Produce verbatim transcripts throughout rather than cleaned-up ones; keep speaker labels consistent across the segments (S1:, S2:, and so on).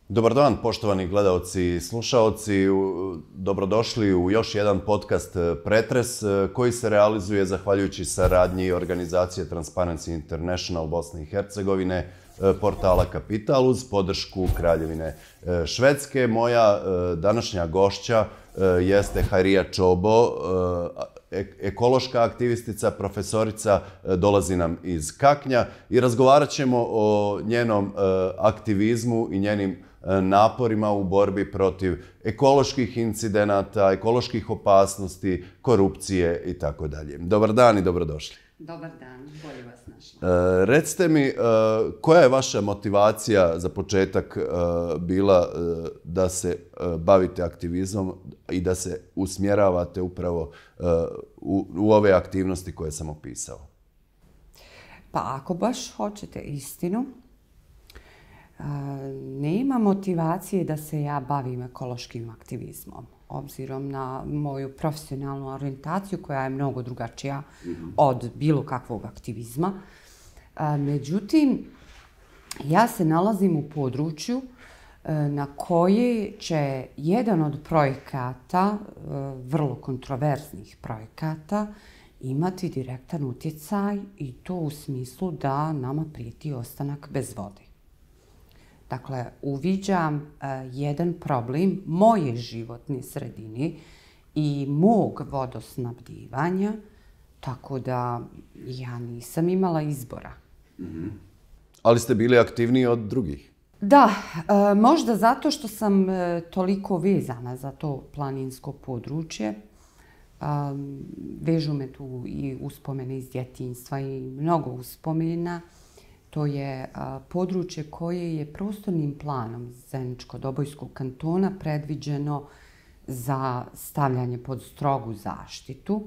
S1: Dobar dan, poštovani gledaoci i slušaoci. Dobrodošli u još jedan podcast Pretres koji se realizuje zahvaljujući saradnji organizacije Transparency International Bosne i Hercegovine, portala Kapital uz podršku Kraljevine Švedske. Moja današnja gošća jeste Hajrija Čobo, ekološka aktivistica, profesorica, dolazi nam iz Kaknja i razgovarat ćemo o njenom aktivizmu i njenim naporima u borbi protiv ekoloških incidenata, ekoloških opasnosti, korupcije i tako dalje. Dobar dan i dobrodošli.
S2: Dobar dan, bolje vas našla.
S1: Recite mi, koja je vaša motivacija za početak bila da se bavite aktivizmom i da se usmjeravate upravo u, u ove aktivnosti koje sam opisao?
S2: Pa ako baš hoćete istinu, nema motivacije da se ja bavim ekološkim aktivizmom, obzirom na moju profesionalnu orijentaciju koja je mnogo drugačija od bilo kakvog aktivizma. Međutim, ja se nalazim u području na koje će jedan od projekata, vrlo kontroverznih projekata, imati direktan utjecaj i to u smislu da nama prijeti ostanak bez vode. Dakle, uviđam uh, jedan problem moje životne sredine i mog vodosnabdivanja, tako da ja nisam imala izbora.
S1: Mm-hmm. Ali ste bili aktivniji od drugih?
S2: Da, uh, možda zato što sam uh, toliko vezana za to planinsko područje. Um, vežu me tu i uspomene iz djetinjstva i mnogo uspomena. To je a, područje koje je prostornim planom Zeničko-Dobojskog kantona predviđeno za stavljanje pod strogu zaštitu.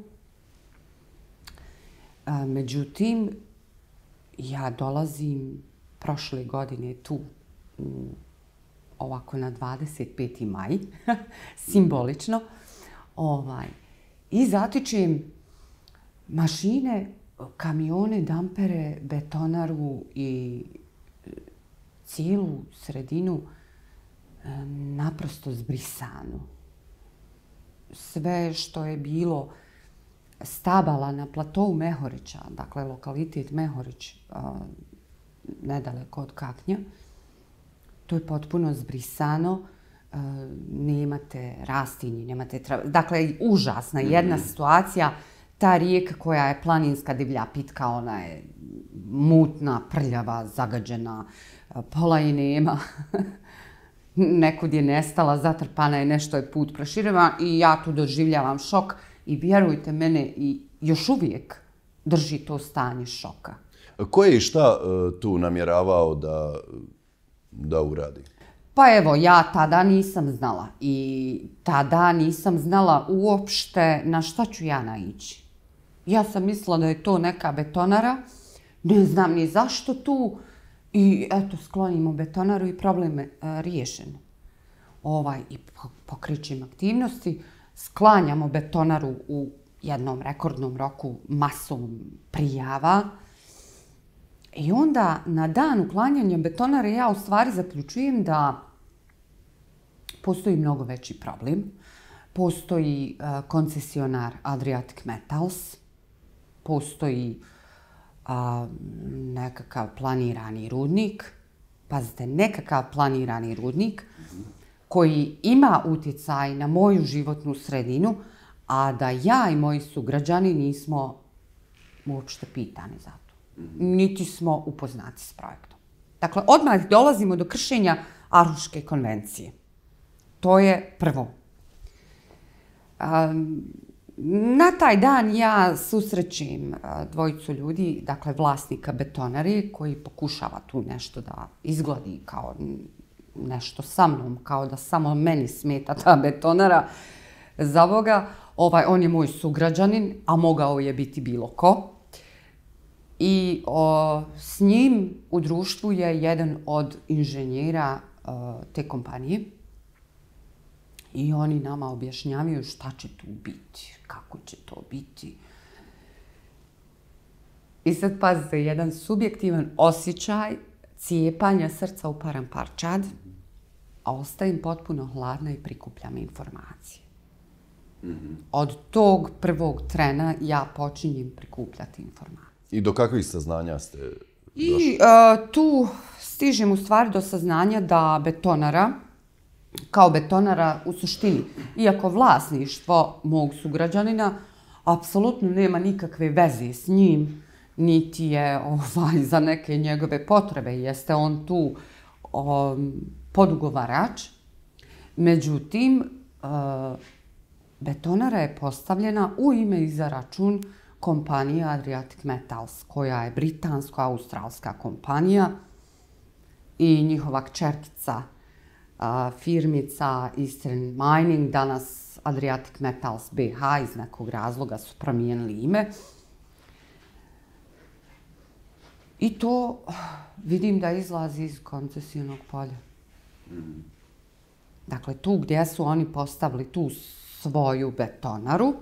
S2: A, međutim, ja dolazim prošle godine tu, u, ovako na dvadeset peti maj, simbolično, ovaj, i zatičem mašine, kamione, dampere, betonaru i cijelu sredinu naprosto zbrisanu. Sve što je bilo stabala na platovu Mehorića, dakle lokalitet Mehorić, nedaleko od Kaknja, to je potpuno zbrisano. Nemate rastinji, nemate trave. Dakle, užasna jedna situacija. Ta rijeka koja je planinska divlja pitka, ona je mutna, prljava, zagađena, pola i nema. Nekud je nestala, zatrpana je, nešto je put proširena i ja tu doživljavam šok i vjerujte mene i još uvijek drži to stanje šoka.
S1: Ko je i šta tu namjeravao da, da uradi?
S2: Pa evo, ja tada nisam znala i tada nisam znala uopšte na šta ću ja naići. Ja sam mislila da je to neka betonara, ne znam ni zašto tu i eto, sklonimo betonaru i problem je riješen. Ovaj, i pokrećem aktivnosti, sklanjamo betonaru u jednom rekordnom roku masom prijava i onda na dan uklanjanja betonare ja u stvari zaključujem da postoji mnogo veći problem. Postoji uh, koncesionar Adriatic Metals, postoji a, nekakav planirani rudnik, pazite, nekakav planirani rudnik koji ima utjecaj na moju životnu sredinu, a da ja i moji sugrađani nismo uopšte pitani za to. Niti smo upoznati s projektom. Dakle, odmah dolazimo do kršenja Arhuške konvencije. To je prvo. Um, Na taj dan ja susrećem dvojicu ljudi, dakle vlasnika betonari, koji pokušava tu nešto da izgledi kao nešto sa mnom, kao da samo meni smeta ta betonara. Za Boga, ovaj, on je moj sugrađanin, a mogao je biti bilo ko. I o, s njim u društvu je jedan od inženjera o, te kompanije. I oni nama objašnjavaju šta će tu biti, kako će to biti. I sad pazite, jedan subjektivan osjećaj cijepanja srca u param parčad. a ostajem potpuno hladna i prikupljam informacije. Od tog prvog trena ja počinjem prikupljati informacije.
S1: I do kakvih saznanja ste došli?
S2: I uh, tu stižem u stvari do saznanja da betonara, kao betonara u suštini, iako vlasništvo mog sugrađanina apsolutno nema nikakve veze s njim, niti je ovaj, za neke njegove potrebe, jeste on tu um, podugovarač. Međutim, uh, betonara je postavljena u ime i za račun kompanije Adriatic Metals, koja je britansko-australska kompanija i njihova kćerkica uh, firmica Eastern Mining, danas Adriatic Metals B H, iz nekog razloga su promijenili ime. I to vidim da izlazi iz koncesijnog polja. Dakle, tu gdje su oni postavili tu svoju betonaru,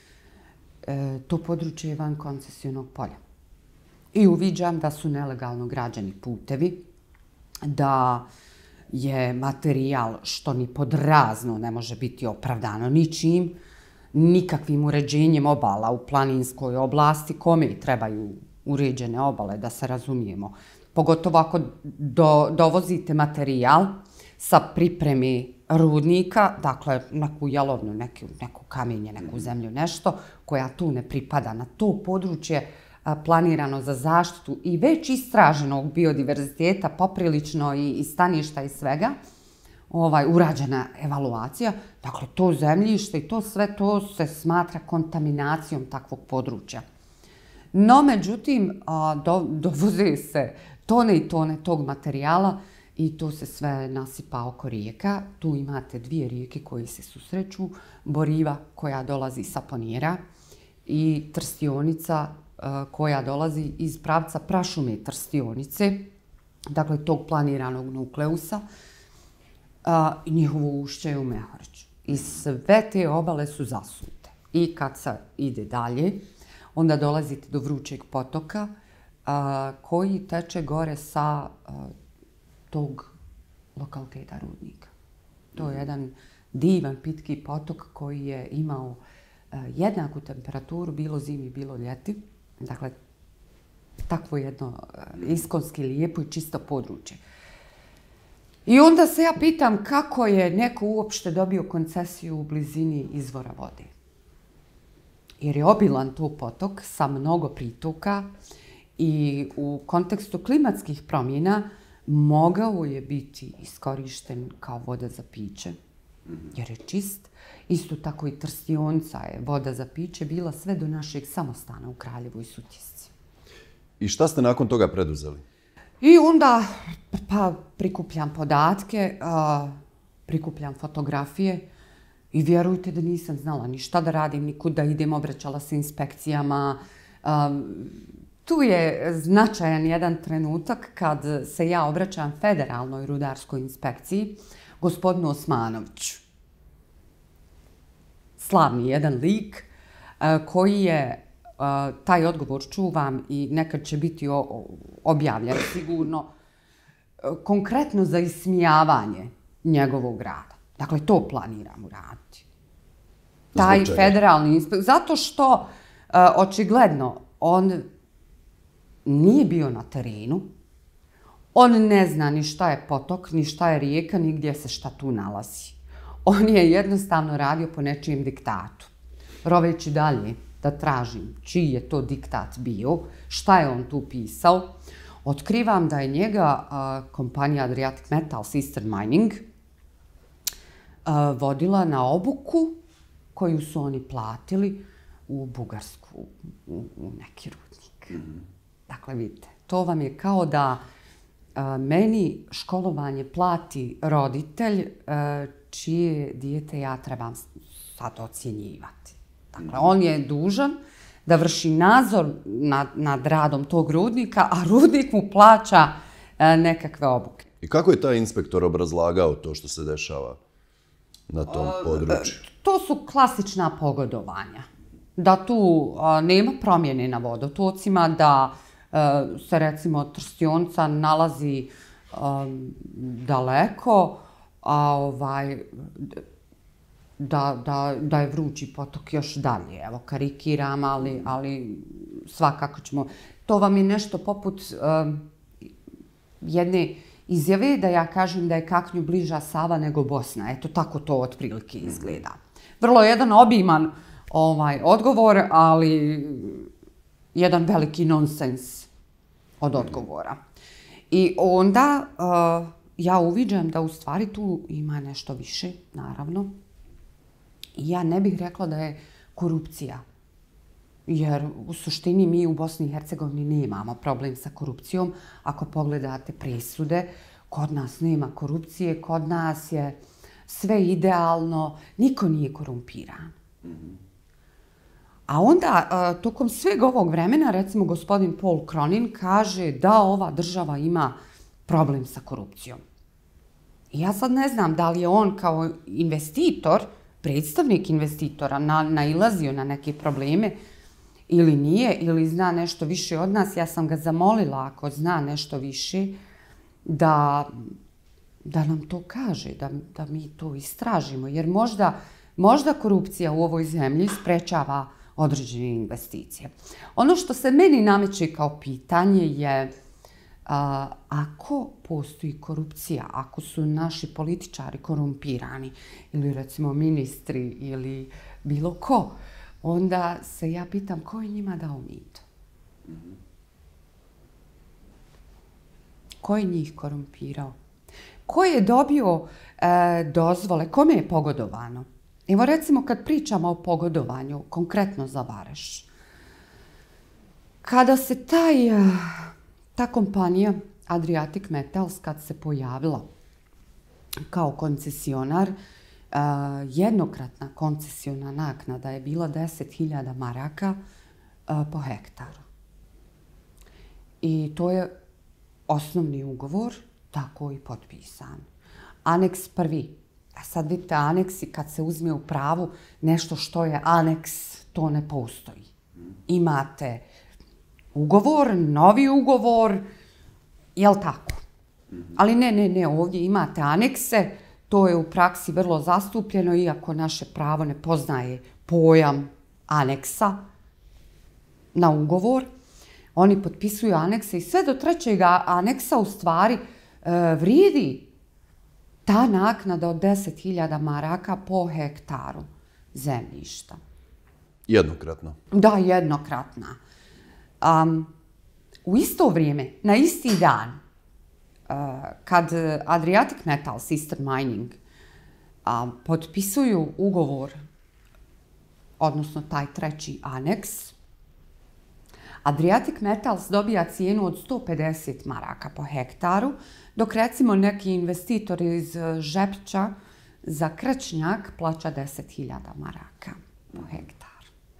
S2: e, to područje je van koncesijnog polja. I uviđam da su nelegalno građeni putevi, da je materijal što ni pod razno ne može biti opravdano ničim, nikakvim uređenjem obala u planinskoj oblasti, kome trebaju uređene obale, da se razumijemo. Pogotovo ako do, dovozite materijal sa pripreme rudnika, dakle neku jalovnu, neku, neku kamenje, neku zemlju, nešto koja tu ne pripada na to područje a, planirano za zaštitu i već istraženog biodiverziteta, poprilično i, i staništa i svega, ovaj, urađena evaluacija, dakle to zemljište i to sve to se smatra kontaminacijom takvog područja. No, međutim, a, do, dovoze se tone i tone tog materijala i to se sve nasipa oko rijeka. Tu imate dvije rijeke koje se susreću, Boriva koja dolazi sa Ponjera i Trstionica a, koja dolazi iz pravca prašume Trstionice, dakle tog planiranog nukleusa, a, i njihovo ušće je u Mehorću. I sve te obale su zasute. I kad se ide dalje, onda dolazite do Vrućeg potoka a, koji teče gore sa a, tog lokaliteta rudnika. To je jedan divan pitki potok koji je imao a, jednaku temperaturu, bilo zimi, bilo ljeti. Dakle, takvo jedno a, iskonski lijepo i čisto područje. I onda se ja pitam kako je neko uopšte dobio koncesiju u blizini izvora vode. Jer je obilan tu potok sa mnogo pritoka i u kontekstu klimatskih promjena mogao je biti iskorišten kao voda za piće, jer je čist. Isto tako i Trstionica je voda za piće bila sve do našeg samostana u Kraljevoj Sutjesci.
S1: I šta ste nakon toga preduzeli?
S2: I onda pa, prikupljam podatke, a, prikupljam fotografije, i vjerujte da nisam znala ni šta da radim, nikud da idem, obraćala se inspekcijama. Um, tu je značajan jedan trenutak kad se ja obraćam Federalnoj rudarskoj inspekciji, gospodinu Osmanoviću. Slavni jedan lik uh, koji je, uh, taj odgovor čuvam i nekad će biti o, o, objavljen sigurno, uh, konkretno za ismijavanje njegovog rada. Dakle, to planiram uraditi. Taj federalni inspektor. Zato što, uh, očigledno, on nije bio na terenu, on ne zna ni šta je potok, ni šta je rijeka, ni gdje se šta tu nalazi. On je jednostavno radio po nečijem diktatu. Roveći dalje da tražim čiji je to diktat bio, šta je on tu pisao, otkrivam da je njega uh, kompanija Adriatic Metals Eastern Mining uh, vodila na obuku koju su oni platili u Bugarsku, u, u neki rudnik. Mm-hmm. Dakle, vidite, to vam je kao da uh, meni školovanje plati roditelj uh, čije dijete ja trebam sad ocjenjivati. Dakle, on je dužan da vrši nadzor nad, nad radom tog rudnika, a rudnik mu plaća e, nekakve obuke.
S1: I kako je taj inspektor obrazlagao to što se dešava na tom području?
S2: To su klasična pogodovanja. Da tu a, nema promjene na vodotocima, da a, se recimo Trstionica nalazi a, daleko, a ovaj, da, da, da je vrući potok još dalje. Evo, karikiram, ali, ali svakako ćemo. To vam je nešto poput um, jedne izjave da ja kažem da je Kaknju bliža Sava nego Bosna. Eto, tako to otprilike izgleda. Vrlo jedan obiman ovaj, odgovor, ali jedan veliki nonsens od odgovora. I onda uh, ja uviđam da u stvari tu ima nešto više, naravno. I ja ne bih rekla da je korupcija. Jer u suštini mi u Bosni i Hercegovini nemamo problem sa korupcijom. Ako pogledate presude, kod nas nema korupcije, kod nas je sve idealno, niko nije korumpiran. A onda, tokom sveg ovog vremena, recimo gospodin Paul Cronin kaže da ova država ima problem sa korupcijom. I ja sad ne znam da li je on kao investitor, predstavnik investitora, na, nailazio na neke probleme ili nije, ili zna nešto više od nas. Ja sam ga zamolila, ako zna nešto više, da, da nam to kaže, da, da mi to istražimo. Jer možda, možda korupcija u ovoj zemlji sprečava određene investicije. Ono što se meni nameće kao pitanje je a, ako postoji korupcija, ako su naši političari korumpirani ili recimo ministri ili bilo ko, onda se ja pitam ko je njima dao mito? Ko je njih korumpirao? Ko je dobio e, dozvole? Kome je pogodovano? Evo recimo kad pričamo o pogodovanju, konkretno za Vareš. Kada se taj, ta kompanija Adriatic Metals, kad se pojavila kao koncesionar, jednokratna koncesiona naknada je bila deset hiljada maraka po hektaru. I to je osnovni ugovor, tako i potpisan. Aneks prvi. A sad vidite, aneksi, kad se uzme u pravu nešto što je aneks, to ne postoji. Imate ugovor, novi ugovor, jel tako? Ali ne, ne, ne, ovdje imate anekse, to je u praksi vrlo zastupljeno, iako naše pravo ne poznaje pojam aneksa na ugovor. Oni potpisuju anekse i sve do trećeg aneksa u stvari e, vrijedi ta naknada od deset hiljada maraka po hektaru zemljišta.
S1: Jednokratno?
S2: Da, jednokratna. Um, u isto vrijeme, na isti dan, uh, kad Adriatic Metals, Eastern Mining, um, potpisuju ugovor, odnosno taj treći aneks, Adriatic Metals dobija cijenu od sto pedeset maraka po hektaru, dok recimo neki investitor iz Žepča za Krčnjak plaća deset hiljada maraka po hektaru.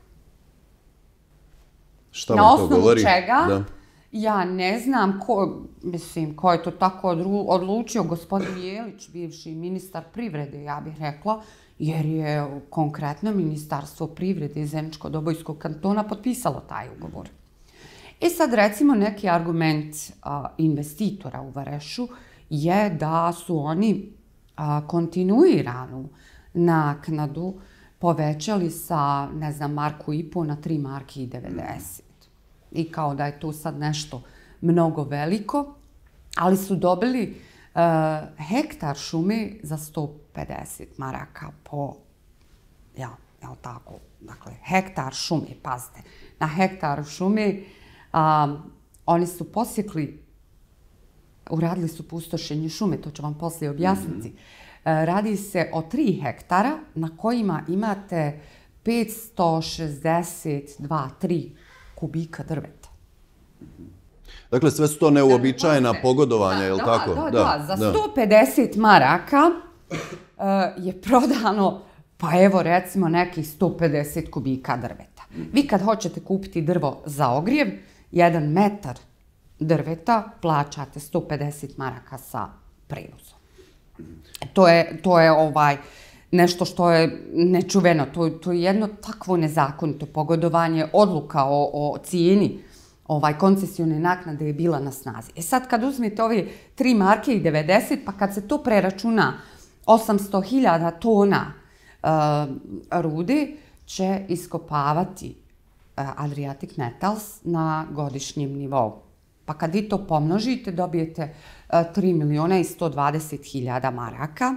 S1: Šta vam to govori?
S2: Na osnovu čega?
S1: Da.
S2: Ja ne znam ko, mislim, ko je to tako odlučio, gospodin Jelić, bivši ministar privrede, ja bih rekla, jer je konkretno Ministarstvo privrede Zeničko-Dobojskog kantona potpisalo taj ugovor. E sad, recimo, neki argument a, investitora u Varešu je da su oni a, kontinuiranu naknadu povećali sa, ne znam, marku i po na tri marke i devedeset. I kao da je to sad nešto mnogo veliko, ali su dobili uh, hektar šume za sto pedeset maraka po, ja, evo tako, dakle, hektar šume, pazite, na hektar šume um, oni su posjekli, uradili su pustošenje šume, to ću vam poslije objasniti. Mm-hmm. Radi se o tri hektara na kojima imate petsto šezdeset dva tri kubika drveta.
S1: Dakle, sve su to neuobičajena pogodovanja,
S2: da,
S1: je li
S2: da,
S1: tako?
S2: Da, da, da. Za sto pedeset maraka uh, je prodano, pa evo recimo nekih sto pedeset kubika drveta. Vi kad hoćete kupiti drvo za ogrjev, jedan metar drveta plaćate sto pedeset maraka sa prevozom. To je, to je ovaj, nešto što je nečuveno. To, to je jedno takvo nezakonito pogodovanje. Odluka o, o cijeni ovaj, koncesione naknade je bila na snazi. E sad kad uzmete ove tri marke i devedeset, pa kad se to preračuna osamsto hiljada tona rude će iskopavati Adriatic Metals na godišnjem nivou. Pa kad vi to pomnožite, dobijete tri miliona i sto dvadeset hiljada maraka.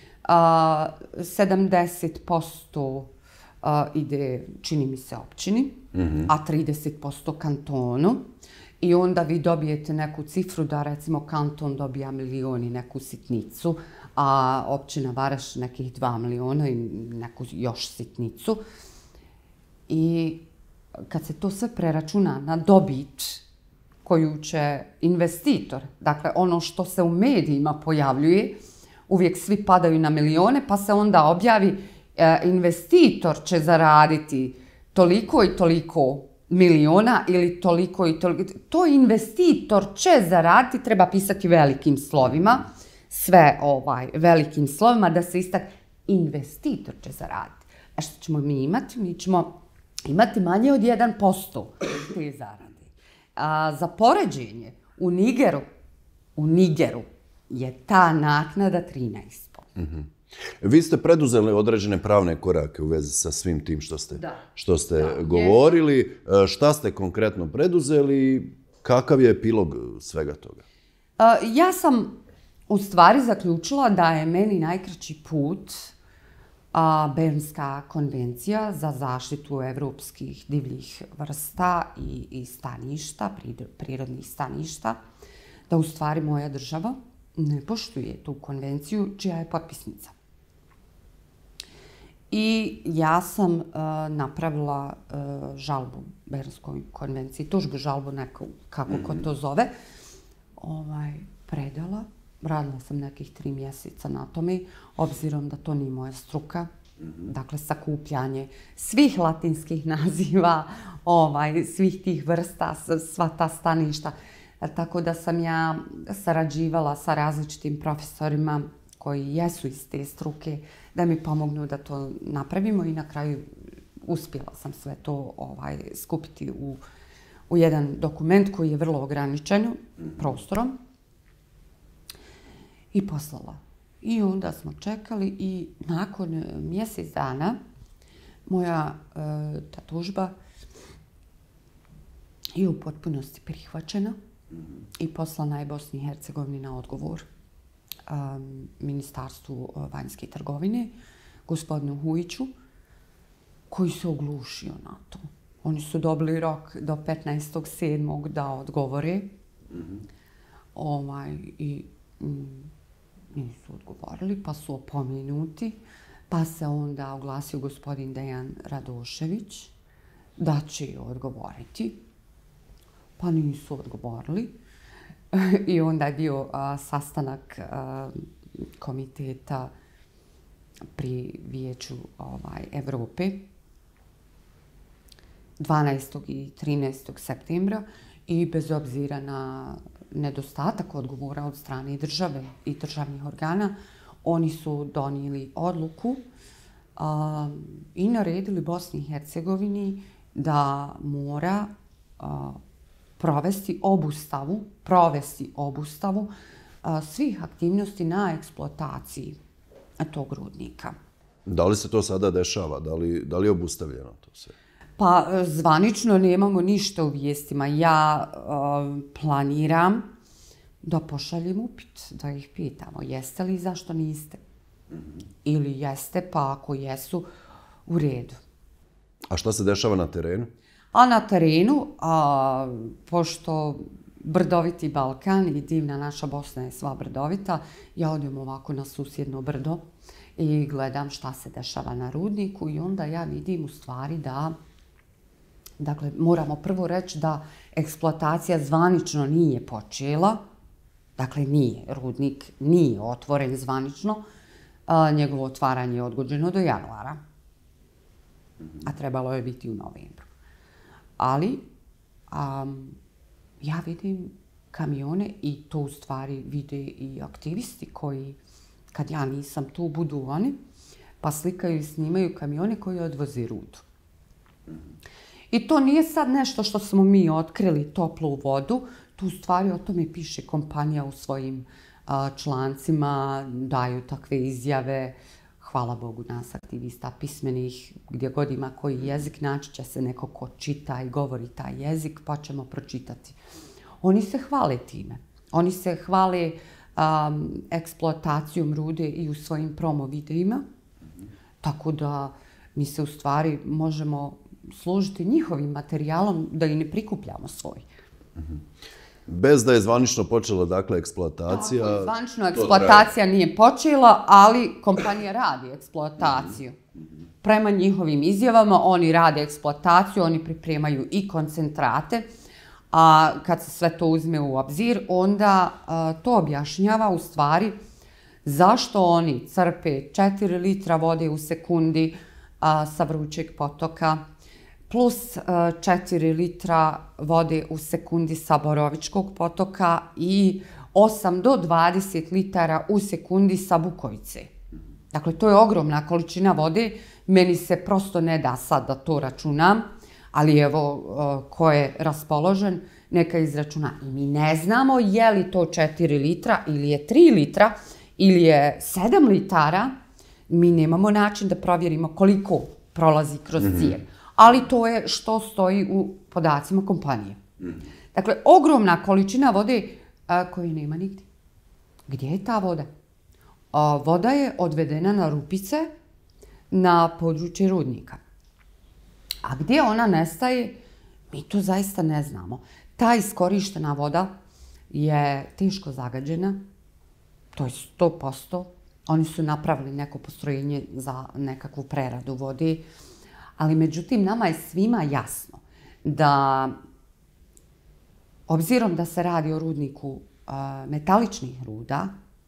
S2: sedamdeset posto ide, čini mi se, općini, a trideset posto kantonu. I onda vi dobijete neku cifru da, recimo, kanton dobija milion i neku sitnicu, a općina Varaš nekih dva miliona i neku još sitnicu. I kad se to sve preračuna na dobit koju će investitor, dakle ono što se u medijima pojavljuje, uvijek svi padaju na milione, pa se onda objavi e, investitor će zaraditi toliko i toliko miliona ili toliko i toliko. To investitor će zaraditi, treba pisati velikim slovima, sve ovaj, velikim slovima, da se istak investitor će zaraditi. A što ćemo mi imati? Mi ćemo imati manje od jedan posto te zarade. A, za poređenje, u Nigeru, u Nigeru je ta naknada trinaest posto.
S1: Mm-hmm. Vi ste preduzeli određene pravne korake u vezi sa svim tim što ste, što ste da, govorili. Je. Šta ste konkretno preduzeli? Kakav je epilog svega toga?
S2: A, ja sam u stvari zaključila da je meni najkraći put a, Bernska konvencija za zaštitu evropskih divljih vrsta i, i staništa, prirodnih staništa, da u stvari moja država ne poštuje tu konvenciju čija je potpisnica. I ja sam uh, napravila uh, žalbu Bernskoj konvenciji, tužbu, žalbu neku, kako mm-hmm. ko to zove, ovaj, predala. Radila sam nekih tri mjeseca na tome, obzirom da to nije moja struka. Mm-hmm. Dakle, sakupljanje svih latinskih naziva, ovaj, svih tih vrsta, sva ta staništa. Tako da sam ja sarađivala sa različitim profesorima koji jesu iz te struke, da mi pomognu da to napravimo i na kraju uspjela sam sve to ovaj, skupiti u, u jedan dokument koji je vrlo ograničen prostorom i poslala. I onda smo čekali i nakon mjesec dana moja e, ta tužba je u potpunosti prihvaćena i poslana je Bosni i Hercegovini na odgovor. Um, Ministarstvu vanjske trgovine, gospodinu Hujiću, koji se oglušio na to. Oni su dobili rok do petnaestog sedmog da odgovore. Mm-hmm. Ovaj, i mm, nisu odgovorili, pa su opomenuti. Pa se onda oglasio gospodin Dejan Radošević da će odgovoriti. Pa nisu odgovorili. I onda je bio a, sastanak a, komiteta pri Vijeću ovaj, Evrope dvanaestog i trinaestog septembra i bez obzira na nedostatak odgovora od strane države i državnih organa, oni su donijeli odluku a, i naredili Bosni i Hercegovini da mora a, provesti obustavu, provesti obustavu a, svih aktivnosti na eksploataciji tog rudnika.
S1: Da li se to sada dešava? Da li, da li je obustavljeno to sve?
S2: Pa zvanično nemamo ništa u vijestima. Ja a, planiram da pošaljem upit, da ih pitamo jeste li i zašto niste. Mm-hmm. Ili jeste, pa ako jesu, u redu.
S1: A šta se dešava na terenu?
S2: A na terenu, a, pošto brdoviti Balkan i divna naša Bosna je sva brdovita, ja odem ovako na susjedno brdo i gledam šta se dešava na rudniku i onda ja vidim u stvari da, dakle, moramo prvo reći da eksploatacija zvanično nije počela, dakle, nije, rudnik nije otvoren zvanično, a, njegovo otvaranje je odgođeno do januara, a trebalo je biti u novembru. Ali um, ja vidim kamione i to u stvari vide i aktivisti koji, kad ja nisam tu, budu oni, pa slikaju i snimaju kamione koji odvoze rudu. I to nije sad nešto što smo mi otkrili toplu vodu, tu u stvari o tome piše kompanija u svojim člancima daju takve izjave. Hvala Bogu nas aktivista pismenih, gdje god ima koji jezik, naći će se neko ko čita i govori taj jezik, pa ćemo pročitati. Oni se hvale time. Oni se hvale um, eksploatacijom rude i u svojim promo videima. Tako da mi se u stvari možemo služiti njihovim materijalom da i ne prikupljamo svoj.
S1: Bez da je zvanično počela, dakle, eksploatacija...
S2: Tako, zvanično eksploatacija nije počela, ali kompanija radi eksploataciju. Prema njihovim izjavama oni rade eksploataciju, oni pripremaju i koncentrate, a kad se sve to uzme u obzir, onda a, to objašnjava u stvari zašto oni crpe četiri litra vode u sekundi a, sa vrućeg potoka, plus četiri litra vode u sekundi sa Borovičkog potoka i osam do dvadeset litara u sekundi sa Bukovice. Dakle, to je ogromna količina vode. Meni se prosto ne da sad da to računam, ali evo, ko je raspoložen, neka izračuna. I mi ne znamo je li to četiri litra ili je tri litra ili je sedam litara. Mi nemamo način da provjerimo koliko prolazi kroz cijev. Ali to je što stoji u podacima kompanije. Dakle, ogromna količina vode a, koju nema nigdje. Gdje je ta voda? A, voda je odvedena na rupice na područje rudnika. A gdje ona nestaje, mi to zaista ne znamo. Ta iskorištena voda je teško zagađena, to je sto posto. Oni su napravili neko postrojenje za nekakvu preradu vode, ali međutim nama je svima jasno da, obzirom da se radi o rudniku a, metaličnih ruda,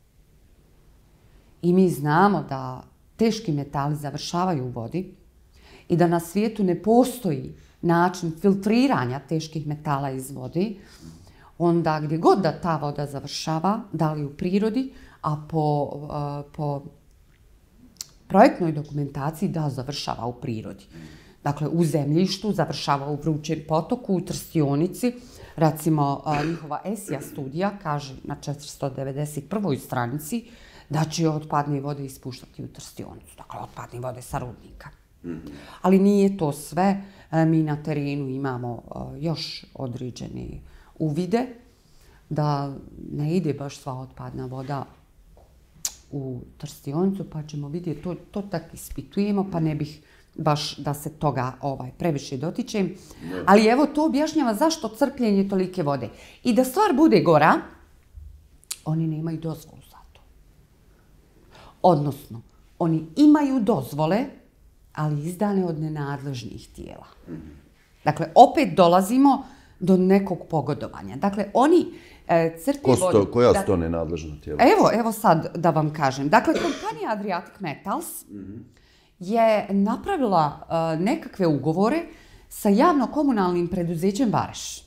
S2: i mi znamo da teški metali završavaju u vodi i da na svijetu ne postoji način filtriranja teških metala iz vode, onda gdje god da ta voda završava, da li u prirodi, a po, a, po projektnoj dokumentaciji da završava u prirodi. Dakle, u zemljištu, završava u vrućem potoku, u Trstionici. Recimo, njihova ESIA studija kaže na četiristo devedeset prvoj stranici da će otpadne vode ispuštati u Trstionicu. Dakle, otpadne vode sa rudnika. Ali nije to sve. Mi na terenu imamo još određene uvide da ne ide baš sva otpadna voda u Trstionicu, pa ćemo vidjeti, to, to tak ispitujemo, pa ne bih baš da se toga ovaj, previše dotičem. Ali evo, to objašnjava zašto crpljenje tolike vode. I da stvar bude gora, oni nemaju dozvolu za to. Odnosno, oni imaju dozvole, ali izdane od nenadležnih tijela. Dakle, opet dolazimo do nekog pogodovanja. Dakle, oni e, crpi vodu...
S1: Ko koja su to nenadležna tijela?
S2: Evo, evo sad da vam kažem. Dakle, kompanija Adriatic Metals mm-hmm. je napravila e, nekakve ugovore sa javno-komunalnim preduzećem Vareš.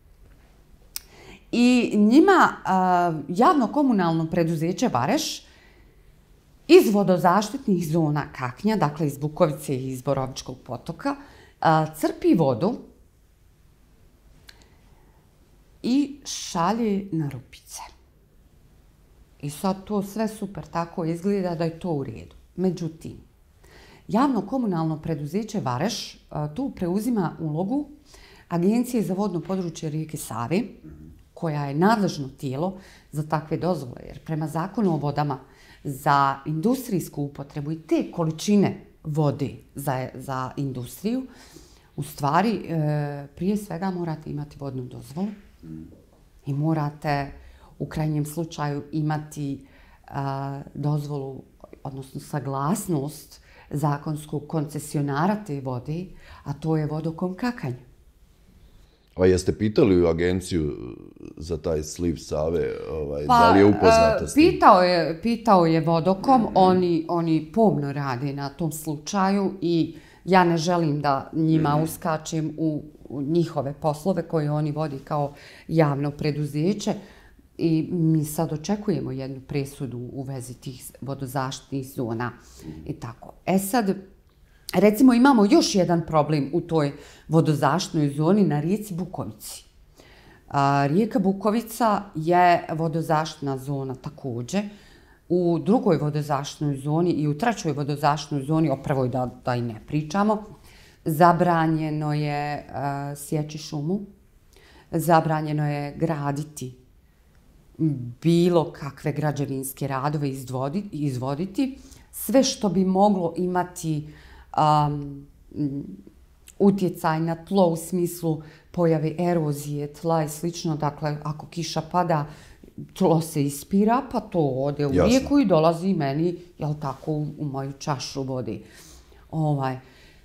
S2: I njima e, javno-komunalno preduzeće Vareš iz vodozaštitnih zona Kaknja, dakle iz Bukovice i iz Borovičkog potoka, e, crpi vodu i šalje na rupice. I sad to sve super tako izgleda da je to u redu. Međutim, javno-komunalno preduzeće Vareš tu preuzima ulogu Agencije za vodno područje rijeke Save, koja je nadležno tijelo za takve dozvole, jer prema zakonu o vodama za industrijsku upotrebu i te količine vode za, za industriju, u stvari e, prije svega morate imati vodnu dozvolu i morate u krajnjem slučaju imati a, dozvolu, odnosno saglasnost zakonskog koncesionara te vode, a to je Vodokom Kakanj.
S1: A jeste pitali u agenciju za taj sliv Save, ovaj, pa, da li je upoznata s tim?
S2: Pitao je, pitao je Vodokom, mm-hmm. oni, oni pomno rade na tom slučaju i ja ne želim da njima mm-hmm. uskačem u njihove poslove koje oni vodi kao javno preduzeće i mi sad očekujemo jednu presudu u vezi tih vodozaštitnih zona i tako. E sad, recimo imamo još jedan problem u toj vodozaštitnoj zoni na rijeci Bukovici. Rijeka Bukovica je vodozaštitna zona također. U drugoj vodozaštitnoj zoni i u trećoj vodozaštitnoj zoni, o prvoj da, da i ne pričamo, zabranjeno je uh, sjeći šumu, zabranjeno je graditi bilo kakve građevinske radove izvoditi, izvoditi, sve što bi moglo imati um, utjecaj na tlo u smislu pojave erozije tla i slično. Dakle, ako kiša pada, tlo se ispira, pa to ode u rijeku i dolazi meni, jel tako, u, u moju čašu vode. Ovaj.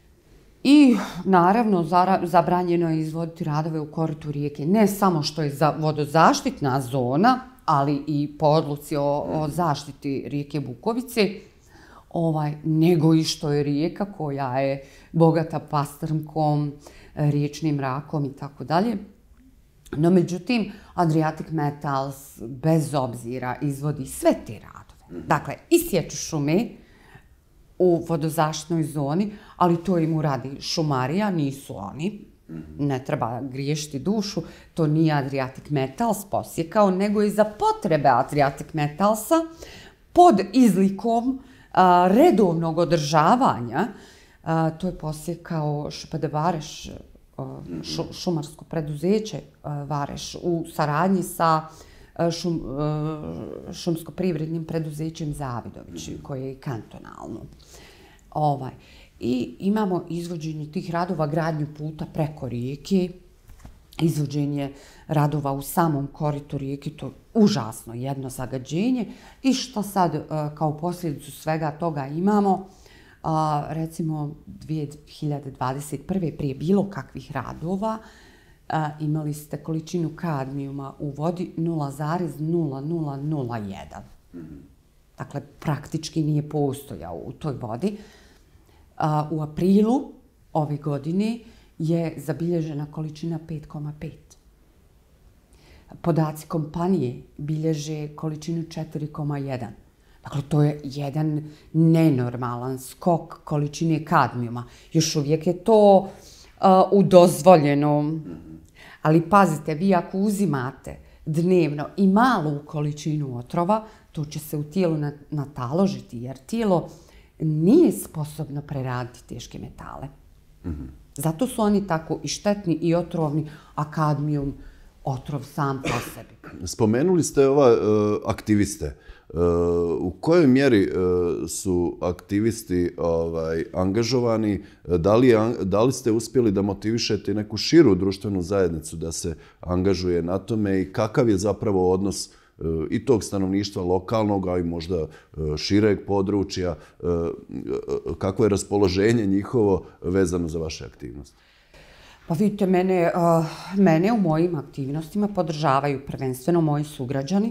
S2: I naravno zabranjeno je izvoditi radove u koritu rijeke. Ne samo što je za vodozaštitna zona, ali i po odluci o, o zaštiti rijeke Bukovice, ovaj, nego i što je rijeka koja je bogata pastrnkom, riječnim rakom i tako dalje. No, međutim, Adriatic Metals bez obzira izvodi sve te radove. Dakle, i sječu šume u vodozaštitnoj zoni, ali to im uradi šumarija, nisu oni. Ne treba griješiti dušu, to nije Adriatic Metals posjekao, nego i za potrebe Adriatic Metalsa pod izlikom a, redovnog održavanja. A, to je posjekao Š P D Vareš, a, šu, šumarsko preduzeće a, Vareš, u saradnji sa šum, šumsko-privrednim preduzećem Zavidović, koje je kantonalno. Ovaj. I imamo izvođenje tih radova, gradnju puta preko rijeke, izvođenje radova u samom koritu rijeke, to je užasno jedno zagađenje. I što sad kao posljedicu svega toga imamo, recimo dvije hiljade dvadeset prve prije bilo kakvih radova, imali ste količinu kadmijuma u vodi nula zarez nula nula nula jedan. Dakle, praktički nije postojao u toj vodi. U aprilu ove godine je zabilježena količina pet zarez pet. Podaci kompanije bilježe količinu četiri zarez jedan. Dakle, to je jedan nenormalan skok količine kadmijuma. Još uvijek je to uh, u dozvoljenom. Ali pazite, vi ako uzimate dnevno i malu količinu otrova, to će se u tijelu nataložiti, jer tijelo nije sposobno preraditi teške metale. Mm-hmm. Zato su oni tako i štetni i otrovni, a kadmijum otrov sam po sebi.
S1: Spomenuli ste ova uh, aktiviste. Uh, u kojoj mjeri uh, su aktivisti ovaj, angažovani? Da li, je, da li ste uspjeli da motivišete neku širu društvenu zajednicu da se angažuje na tome i kakav je zapravo odnos uh, i tog stanovništva lokalnog, a i možda uh, šireg područja, uh, uh, kakvo je raspoloženje njihovo vezano za vaše aktivnosti?
S2: Pa vidite, mene, uh, mene u mojim aktivnostima podržavaju prvenstveno moji sugrađani.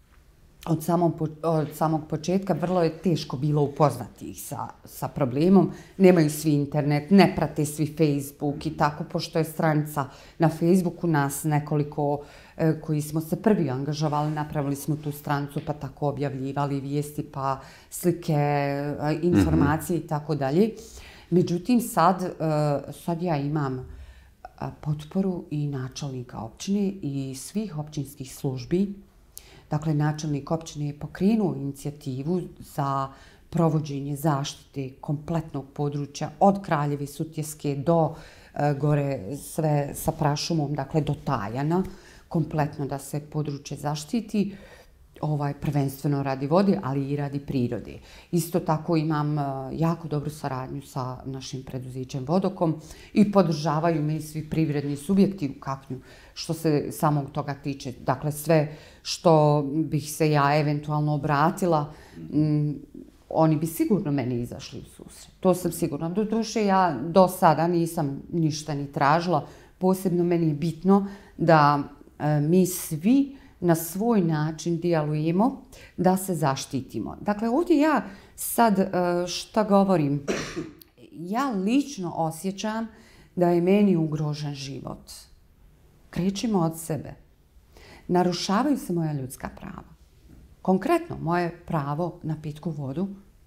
S2: Od samog, od samog početka vrlo je teško bilo upoznati ih sa, sa problemom. Nemaju svi internet, ne prate svi Facebook i tako, pošto je stranica na Facebooku nas nekoliko e, koji smo se prvi angažovali, napravili smo tu stranicu pa tako objavljivali vijesti, pa slike, informacije mm-hmm. i tako dalje. Međutim, sad, e, sad ja imam potporu i načelnika općine i svih općinskih službi. Dakle, načelnik općine je pokrenuo inicijativu za provođenje zaštite kompletnog područja od Kraljeve Sutjeske do e, gore sve sa prašumom, dakle do Tajana, kompletno da se područje zaštiti, ovaj, prvenstveno radi vode, ali i radi prirode. Isto tako imam e, jako dobru saradnju sa našim preduzećem Vodokom i podržavaju me svi privredni subjekti u Kaknju što se samog toga tiče. Dakle, sve što bih se ja eventualno obratila, m, oni bi sigurno meni izašli u susret. To sam sigurna. Do duše, ja do sada nisam ništa ni tražila. Posebno meni je bitno da e, mi svi na svoj način dijalujemo, da se zaštitimo. Dakle, ovdje ja sad e, šta govorim? Ja lično osjećam da je meni ugrožen život. Krećimo od sebe. Narušavaju se moja ljudska prava. Konkretno, moje pravo na pitku vodu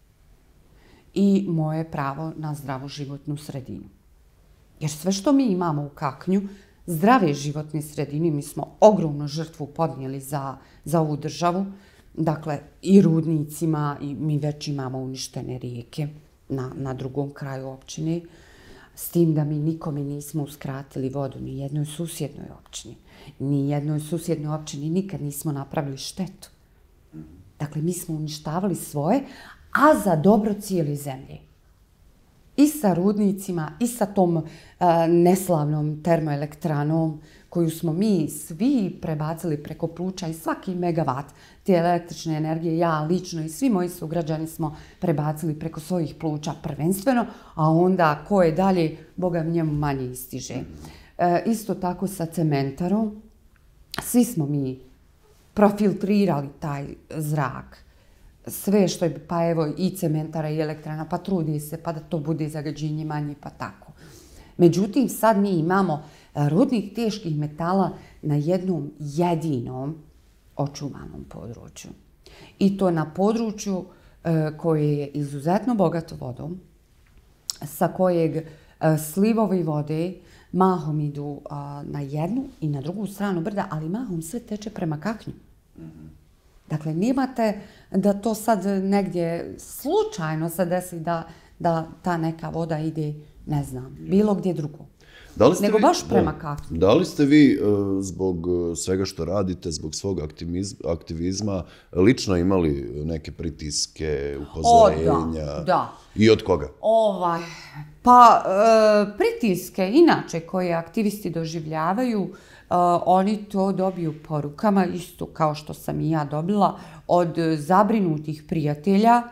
S2: i moje pravo na zdravu životnu sredinu. Jer sve što mi imamo u Kaknju zdrave životne sredine. Mi smo ogromnu žrtvu podnijeli za, za ovu državu. Dakle, i rudnicima, i mi već imamo uništene rijeke na, na drugom kraju općine. S tim da mi nikome nismo uskratili vodu, ni jednoj susjednoj općini. Ni jednoj susjednoj općini nikad nismo napravili štetu. Dakle, mi smo uništavali svoje, a za dobro cijele zemlje. I sa rudnicima, i sa tom uh, neslavnom termoelektranom koju smo mi svi prebacili preko pluća i svaki megavat te električne energije, ja lično i svi moji sugrađani smo prebacili preko svojih pluća prvenstveno, a onda ko je dalje, Boga njemu manje istiže. E, isto tako sa cementarom, svi smo mi profiltrirali taj zrak. Sve što je, pa evo i cementara i elektrana, pa trudi se pa da to bude zagađenje manje, pa tako. Međutim, sad mi imamo rudnih teških metala na jednom jedinom očuvanom području. I to na području e, koje je izuzetno bogato vodom, sa kojeg e, slivovi vode mahom idu a, na jednu i na drugu stranu brda, ali mahom sve teče prema Kaknju. Mm-hmm. Dakle, nemate da to sad negdje slučajno se desi da, da ta neka voda ide, ne znam, bilo gdje drugo.
S1: Da li ste
S2: nego
S1: vi,
S2: baš prema
S1: da,
S2: Kaknju.
S1: Da li ste vi zbog svega što radite, zbog svog aktivizma, lično imali neke pritiske, upozorenja?
S2: O, da, da.
S1: I od koga?
S2: Ovaj, pa, e, pritiske, inače, koje aktivisti doživljavaju, e, oni to dobiju porukama, isto kao što sam i ja dobila, od zabrinutih prijatelja.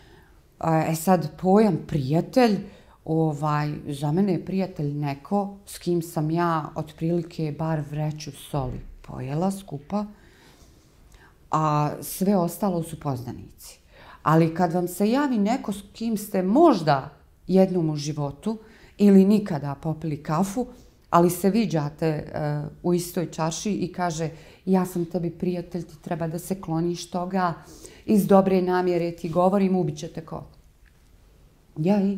S2: E sad, pojam prijatelj, Ovaj, za mene je prijatelj neko s kim sam ja otprilike bar vreću soli pojela skupa, a sve ostalo su poznanici. Ali kad vam se javi neko s kim ste možda jednom u životu ili nikada popili kafu, ali se viđate uh, u istoj čaši i kaže ja sam tebi prijatelj, ti treba da se kloniš toga, iz dobre namjere ti govorim, ubit ćete ko? Ja i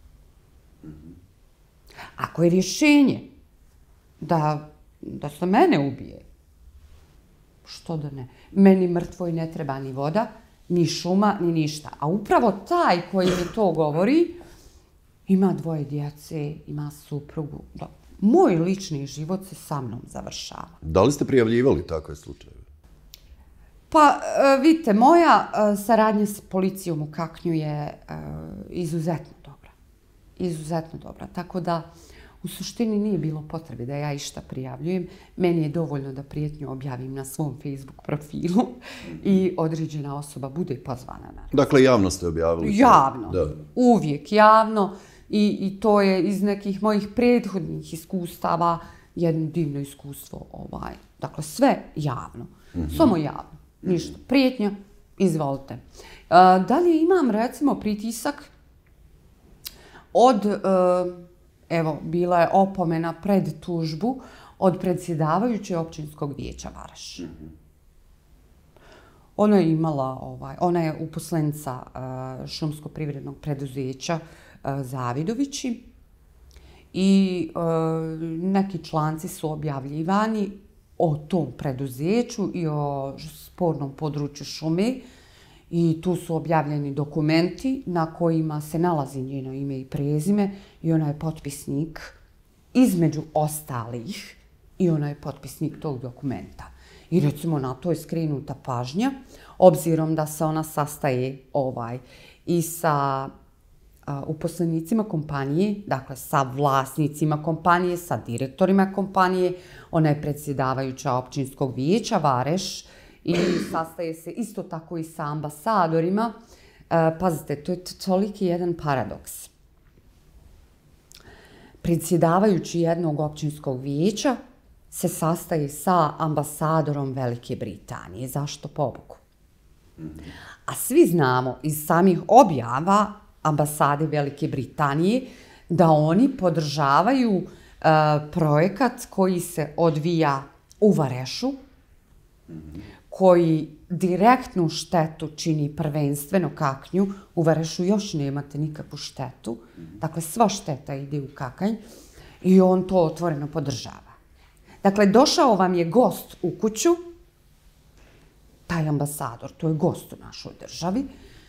S2: ako je rješenje da, da se mene ubije, što da ne? Meni mrtvoj ne treba ni voda, ni šuma, ni ništa. A upravo taj koji mi to govori, ima dvoje djece, ima suprugu. Da. Moj lični život se sa mnom završava.
S1: Da li ste prijavljivali takve slučajeve?
S2: Pa, vidite, moja saradnja s policijom u Kaknju je izuzetno dobra. Izuzetno dobra. Tako da, u suštini nije bilo potrebe da ja išta prijavljujem. Meni je dovoljno da prijetnju objavim na svom Facebook profilu i određena osoba bude pozvana na razgovor.
S1: Dakle, javno ste objavili?
S2: Javno.
S1: Da.
S2: Uvijek javno. I, I to je iz nekih mojih prethodnih iskustava jedno divno iskustvo. Ovaj. Dakle, sve javno. Mm-hmm. Samo javno. Ništa. Prijetnja, izvolite. Uh, dalje imam, recimo, pritisak od... Uh, Evo, bila je opomena pred tužbu od predsjedavajuće općinskog vijeća Varaš. Mm-hmm. Ona je imala, ovaj, ona je uposlenica uh, šumsko-privrednog preduzeća uh, Zavidovići i uh, neki članci su objavljivani o tom preduzeću i o spornom području šume. I tu su objavljeni dokumenti na kojima se nalazi njeno ime i prezime i ona je potpisnik između ostalih i ona je potpisnik tog dokumenta. I recimo na to je skrenuta pažnja, obzirom da se ona sastaje ovaj i sa a, uposlenicima kompanije, dakle sa vlasnicima kompanije, sa direktorima kompanije, ona je predsjedavajuća općinskog vijeća Vareš, i sastaje se isto tako i sa ambasadorima. E, pazite, to je toliki jedan paradoks. Predsjedavajući jednog općinskog vijeća se sastaje sa ambasadorom Velike Britanije. Zašto pobogu? A svi znamo iz samih objava ambasade Velike Britanije da oni podržavaju e, projekat koji se odvija u Varešu, koji direktnu štetu čini prvenstveno Kaknju. U Varešu još nemate nikakvu štetu. Dakle, sva šteta ide u Kakanj i on to otvoreno podržava. Dakle, došao vam je gost u kuću, taj ambasador, to je gost u našoj državi,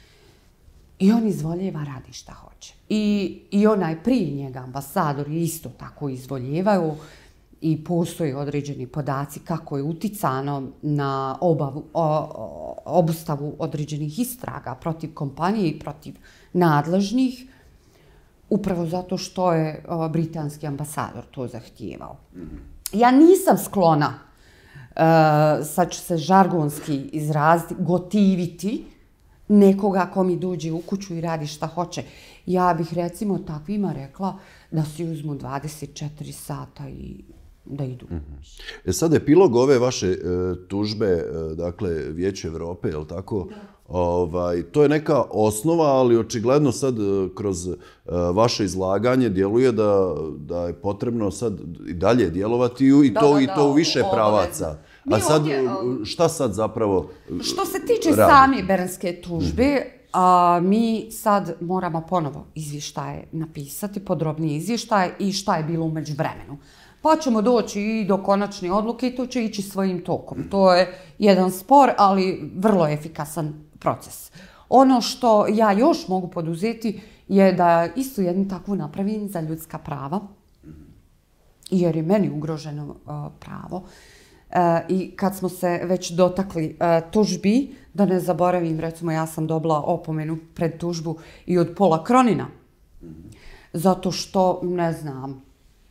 S2: i on izvoljeva, radi šta hoće. I, i onaj prije njega ambasador je isto tako izvoljevao i postoje određeni podaci kako je uticano na obavu, o, o, obustavu određenih istraga protiv kompanije i protiv nadležnih, upravo zato što je o, britanski ambasador to zahtijevao. Ja nisam sklona, uh, sad ću se žargonski izraziti, gotiviti nekoga ko mi dođe u kuću i radi šta hoće. Ja bih recimo takvima rekla da si uzmu dvadeset četiri sata i da idu.
S1: Mm-hmm. E sad, epilog ove vaše e, tužbe, e, dakle, Vijeće Europe, je li tako? Da. Ovaj, to je neka osnova, ali očigledno sad e, kroz e, vaše izlaganje djeluje da, da je potrebno sad i dalje djelovati i,
S2: da,
S1: to,
S2: da,
S1: i to u
S2: da,
S1: više
S2: ovo,
S1: pravaca. A sad,
S2: ovdje,
S1: šta sad zapravo
S2: što se tiče
S1: radi?
S2: same Bernske tužbe, mm-hmm. a, mi sad moramo ponovo izvještaje napisati, podrobnije izvještaje i šta je bilo u međuvremenu. Pa ćemo doći i do konačne odluke i to će ići svojim tokom. To je jedan spor, ali vrlo efikasan proces. Ono što ja još mogu poduzeti je da isto jednu takvu napravim za ljudska prava, jer je meni ugroženo uh, pravo. Uh, I kad smo se već dotakli uh, tužbi, da ne zaboravim, recimo ja sam dobila opomenu pred tužbu i od Paula Cronina, zato što, ne znam,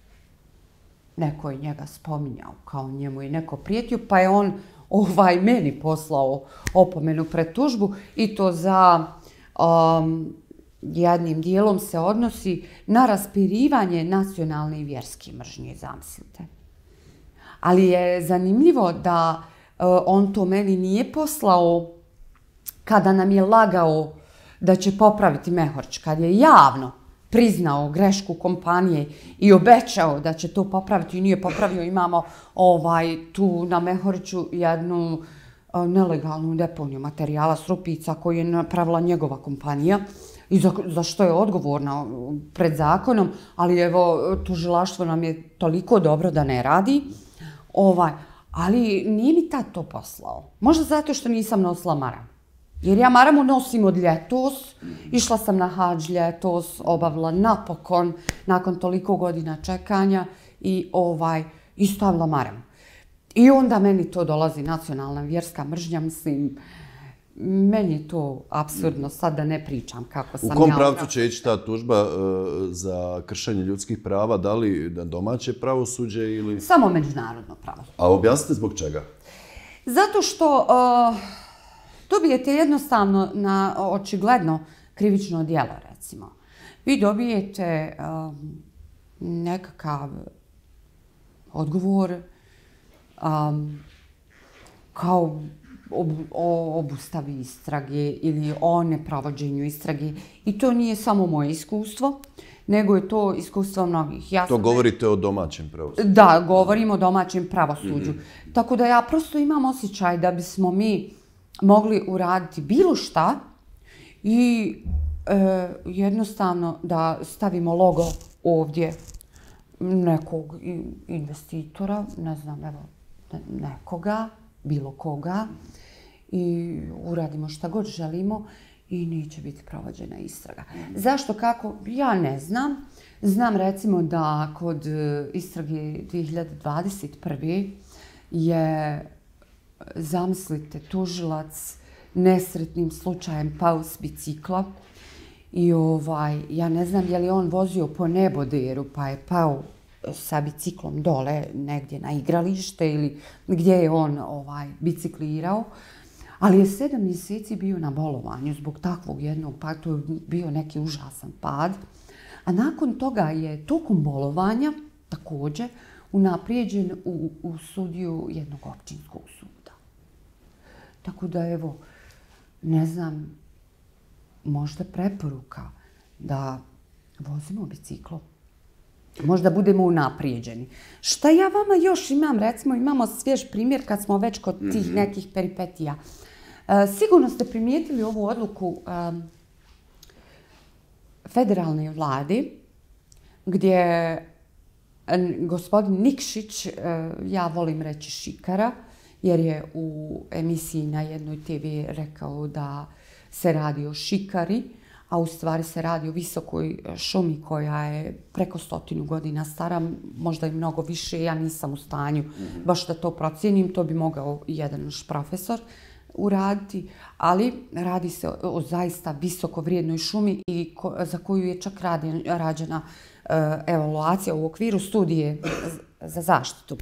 S2: neko je njega spominjao, kao njemu je neko prijetio, pa je on ovaj meni poslao opomenu pred tužbu i to za um, jednim dijelom se odnosi na raspirivanje nacionalne i vjerske mržnje, zamislite. Ali je zanimljivo da uh, on to meni nije poslao kada nam je lagao da će popraviti Mehorč, kad je javno priznao grešku kompanije i obećao da će to popraviti i nije popravio. Imamo ovaj, tu na Mehorču jednu uh, nelegalnu deponiju materijala s rupica koju je napravila njegova kompanija i za, za što je odgovorna pred zakonom, ali evo, tužilaštvo nam je toliko dobro da ne radi. Ovaj, ali nije mi tad to poslao. Možda zato što nisam nosila maramu. Jer ja maramu nosim od ljetos, išla sam na hadž ljetos, obavila napokon, nakon toliko godina čekanja i ovaj, i stavila maramu. I onda meni to dolazi nacionalna vjerska mržnja, mislim, meni je to apsurdno, sad da ne pričam kako sam ja...
S1: U kom pravcu će ići ta tužba uh, za kršenje ljudskih prava, da li na domaće pravosuđe ili...
S2: Samo međunarodno pravo.
S1: A objasnite zbog čega?
S2: Zato što... Uh, dobijete jednostavno na očigledno krivično djelo, recimo. Vi dobijete um, nekakav odgovor um, kao ob, o obustavi istrage ili o neprovođenju istrage. I to nije samo moje iskustvo, nego je to iskustvo mnogih. Ja
S1: to govorite o domaćem pravosuđu?
S2: Da, govorim o domaćem pravosuđu. Mm-hmm. Tako da ja prosto imam osjećaj da bismo mi mogli uraditi bilo šta i e, jednostavno da stavimo logo ovdje nekog investitora, ne znam, evo, nekoga, bilo koga, i uradimo šta god želimo i neće biti provođena istraga. Zašto, kako? Ja ne znam. Znam recimo da kod istrage dvije hiljade dvadeset prve je, zamislite, tužilac nesretnim slučajem pao s bicikla i ovaj, ja ne znam je li on vozio po neboderu pa je pao sa biciklom dole negdje na igralište ili gdje je on ovaj, biciklirao, ali je sedam mjeseci bio na bolovanju zbog takvog jednog pada, to je bio neki užasan pad, a nakon toga je tokom bolovanja također unaprijeđen u, u sudiju jednog općinskog suda. Tako da evo, ne znam, možda preporuka da vozimo biciklo. Možda budemo unaprijeđeni. Šta ja vama još imam, recimo imamo svjež primjer kad smo već kod tih mm-hmm. nekih peripetija. E, sigurno ste primijetili ovu odluku e, federalne vlade gdje gospodin Nikšić, ja volim reći Šikara, jer je u emisiji na jednoj te ve rekao da se radi o šikari, a u stvari se radi o visokoj šumi koja je preko stotinu godina stara, možda i mnogo više, ja nisam u stanju baš da to procijenim, to bi mogao jedan naš profesor uraditi, ali radi se o, o zaista visoko vrijednoj šumi i ko, za koju je čak radi, rađena uh, evaluacija u okviru studije za zaštitu.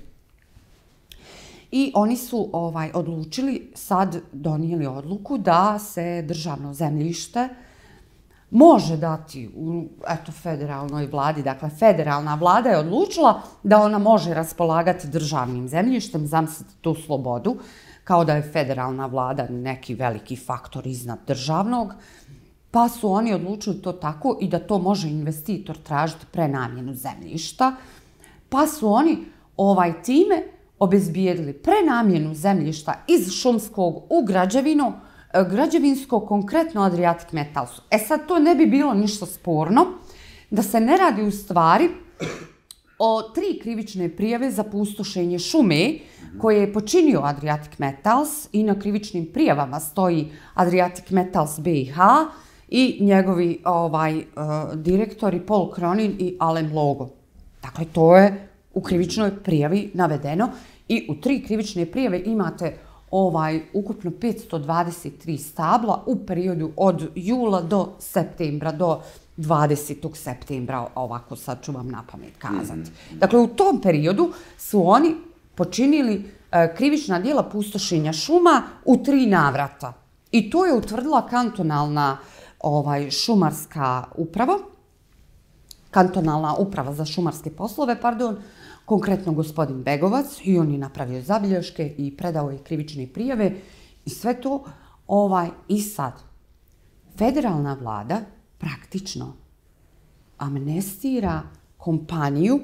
S2: I oni su ovaj, odlučili, sad donijeli odluku da se državno zemljište može dati u eto, federalnoj vladi. Dakle, federalna vlada je odlučila da ona može raspolagati državnim zemljištem, zamislite tu slobodu, kao da je federalna vlada neki veliki faktor iznad državnog, pa su oni odlučili to tako i da to može investitor tražiti prenamjenu zemljišta, pa su oni ovaj time obezbijedili prenamjenu zemljišta iz šumskog u građevinu, građevinsko, konkretno Adriatic Metalsu. E sad, to ne bi bilo ništa sporno, da se ne radi u stvari o tri krivične prijave za pustošenje šume koje je počinio Adriatic Metals i na krivičnim prijavama stoji Adriatic Metals be i ha i njegovi ovaj, uh, direktori Paul Cronin i Allen Logo. Dakle, to je u krivičnoj prijavi navedeno i u tri krivične prijave imate ovaj ukupno petsto dvadeset tri stabla u periodu od jula do septembra, do dvadesetog septembra, ovako sad ću vam na pamet kazati. Dakle, u tom periodu su oni počinili e, krivična djela pustošenja šuma u tri navrata. I to je utvrdila kantonalna ovaj, šumarska uprava, kantonalna uprava za šumarske poslove, pardon, konkretno gospodin Begovac, i on je napravio zabilješke i predao je krivične prijave i sve to. Ovaj, I sad, federalna vlada praktično amnestira kompaniju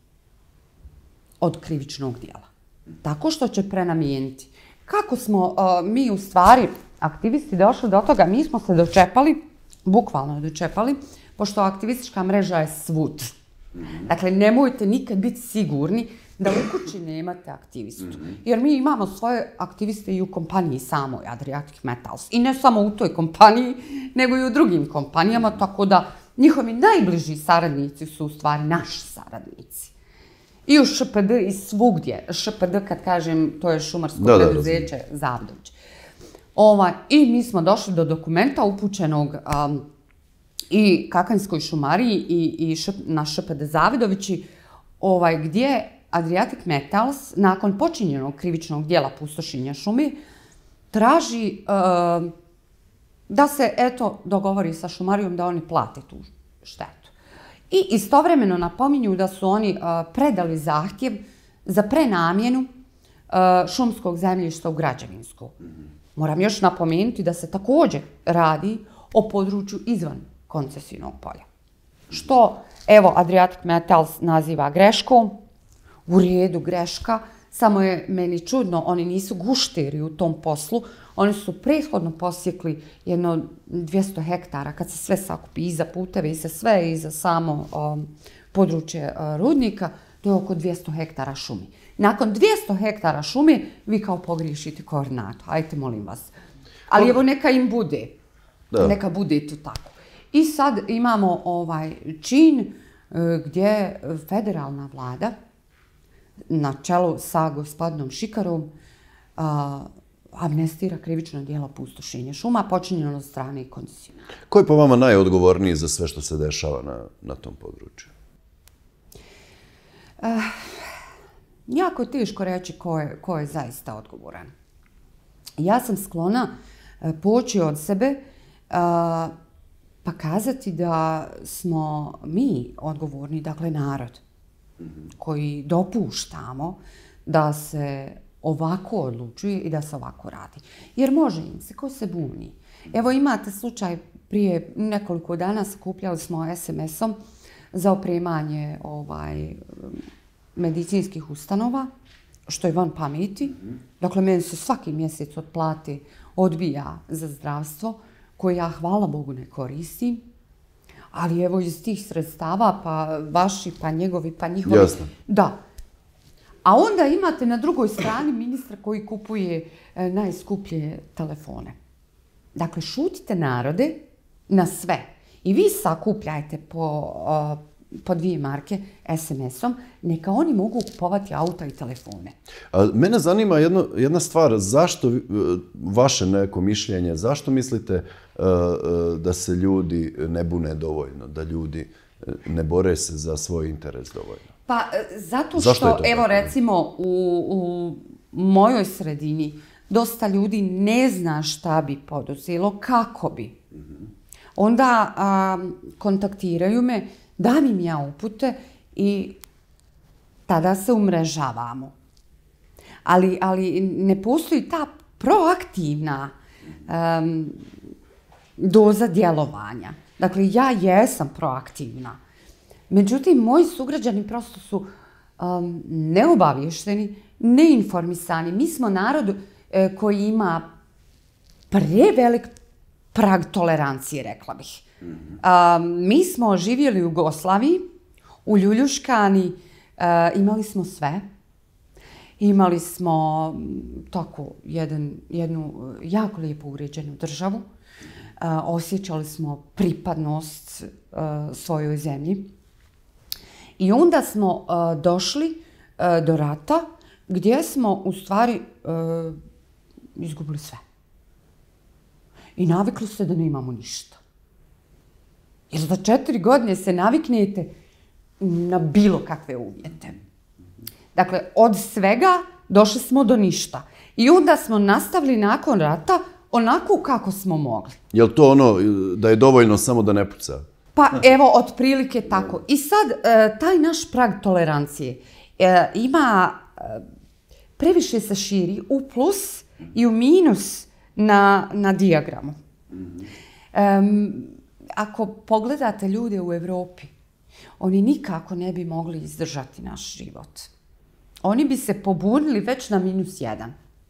S2: od krivičnog djela. Tako što će prenamijeniti. Kako smo uh, mi u stvari aktivisti došli do toga, mi smo se dočepali, bukvalno dočepali, pošto aktivistička mreža je svud. Dakle, nemojte nikad biti sigurni da u kući nemate aktivistu. Jer mi imamo svoje aktiviste i u kompaniji samoj Adriatic Metals. I ne samo u toj kompaniji, nego i u drugim kompanijama, tako da njihovi najbliži saradnici su u stvari naši saradnici. I u š pe de i svugdje. š pe de, kad kažem, to je šumarsko da, preduzeće da, Zavidović. Ovaj, I mi smo došli do dokumenta upućenog um, i Kakanjskoj šumariji i, i š, na š pe de Zavidovići, ovaj, gdje Adriatic Metals, nakon počinjenog krivičnog djela pustošenja šume, traži uh, da se, eto, dogovori sa šumarijom da oni plate tu štetu. I istovremeno napominju da su oni uh, predali zahtjev za prenamjenu uh, šumskog zemljišta u građevinsku. Moram još napomenuti da se također radi o području izvan koncesijnog polja. Što, evo, Adriatic Metals naziva greškom, u redu greška, samo je meni čudno, oni nisu gušteri u tom poslu, oni su prethodno posjekli jedno dvjesto hektara, kad se sve sakupi i za puteve i za sve i za samo um, područje uh, rudnika, to je oko dvjesto hektara šumi. Nakon dvjesto hektara šume, vi kao pogriješite koordinatu, ajte molim vas. Ali evo neka im bude, da. Neka bude to tako. I sad imamo ovaj čin uh, gdje federalna vlada, na čelu sa gospodinom Šikarom, uh, amnestira krivično djelo pustošenja šuma, počinjeno od strane koncesionara.
S1: Ko je po vama najodgovorniji za sve što se dešava na, na tom području?
S2: Uh, jako je teško reći ko je, ko je zaista odgovoran. Ja sam sklona uh, poći od sebe uh, pa kazati da smo mi odgovorni, dakle narod, koji dopuštamo da se ovako odlučuje i da se ovako radi. Jer može im se, ko se buni. Evo imate slučaj, prije nekoliko dana skupljali smo es em esom za opremanje ovaj, medicinskih ustanova, što je van pameti. Dakle, meni se svaki mjesec od plate odbija za zdravstvo, koje ja, hvala Bogu, ne koristim. ali evo iz tih sredstava, pa vaši, pa njegovi, pa njihovi.
S1: Jasno.
S2: Da. A onda imate na drugoj strani ministra koji kupuje e, najskuplje telefone. Dakle, šutite narode na sve. I vi sakupljajte po, o, po dvije marke es em esom, neka oni mogu kupovati auta i telefone.
S1: A mene zanima jedno, jedna stvar, zašto, vaše neko mišljenje, zašto mislite uh, uh, da se ljudi ne bune dovoljno, da ljudi ne bore se za svoj interes dovoljno?
S2: Pa zato što, evo recimo, u, u mojoj sredini dosta ljudi ne zna šta bi poduzelo, kako bi. Mm-hmm. Onda a, kontaktiraju me, dam im ja upute i tada se umrežavamo. Ali, ali ne postoji ta proaktivna um, doza djelovanja. Dakle, ja jesam proaktivna. Međutim, moji sugrađani prosto su um, neobavješteni, neinformisani. Mi smo narod e, koji ima prevelik prag tolerancije, rekla bih. Mm-hmm. um, mi smo živjeli u Jugoslaviji, u Ljuljuškani, uh, imali smo sve. Imali smo tako jedan, jednu jako lijepo uređenu državu. Uh, osjećali smo pripadnost uh, svojoj zemlji. I onda smo uh, došli uh, do rata gdje smo u stvari uh, izgubili sve. I navikli se da nemamo ništa. Jer za četiri godine se naviknete na bilo kakve uvjete. Dakle, od svega došli smo do ništa. I onda smo nastavili nakon rata onako kako smo mogli.
S1: Je li to ono da je dovoljno samo da ne puca?
S2: Pa evo, otprilike tako. I sad, e, taj naš prag tolerancije e, ima, e, previše se širi u plus i u minus na, na dijagramu. E, ako pogledate ljude u Europi, oni nikako ne bi mogli izdržati naš život. Oni bi se pobunili već na minus jedan.